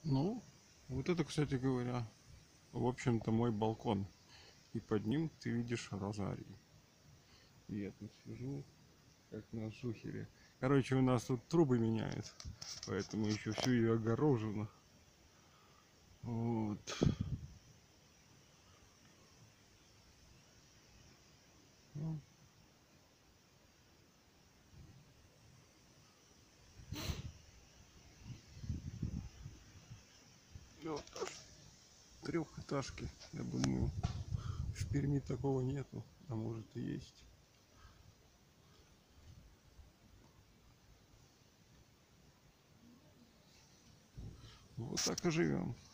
Ну, вот это, кстати говоря, в общем-то мой балкон. И под ним ты видишь розарий. И я тут сижу, как на шухере. Короче, у нас тут трубы меняют, поэтому еще все и огорожено. Вот. Вот трехэтажки, я думаю, в Перми такого нету, а может и есть. Вот так и живем.